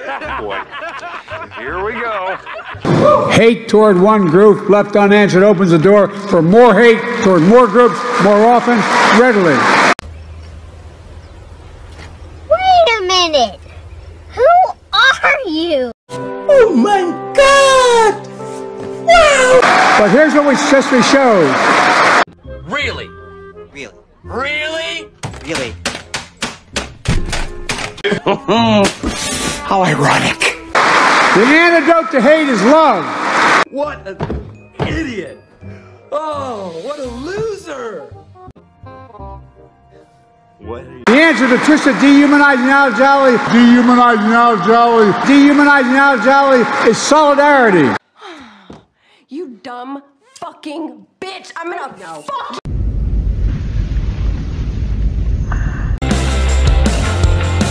Boy, here we go. Hate toward one group left unanswered opens the door for more hate toward more groups more often, readily. Wait a minute. Who are you? Oh my God! Wow! But here's what we successfully showed. Really? Really? Really? Really? How ironic. The antidote to hate is love. What an idiot! Oh, what a loser! What? The answer to twisted dehumanizing ideology is solidarity. You dumb fucking bitch! I'm gonna fuck you!